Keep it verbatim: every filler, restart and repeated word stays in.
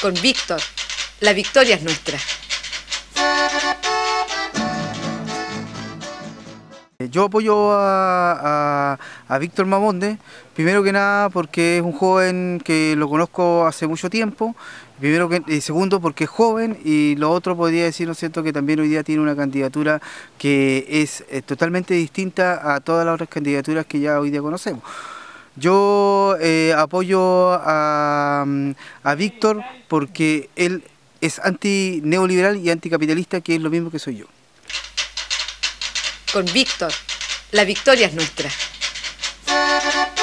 Con Víctor, la victoria es nuestra. Yo apoyo a, a, a Víctor Mamonde, primero que nada porque es un joven que lo conozco hace mucho tiempo, primero que, y segundo porque es joven, y lo otro podría decir, ¿no es cierto?, que también hoy día tiene una candidatura que es eh, totalmente distinta a todas las otras candidaturas que ya hoy día conocemos. Yo eh, apoyo a, a Víctor porque él es anti-neoliberal y anticapitalista, que es lo mismo que soy yo. Con Víctor, la victoria es nuestra.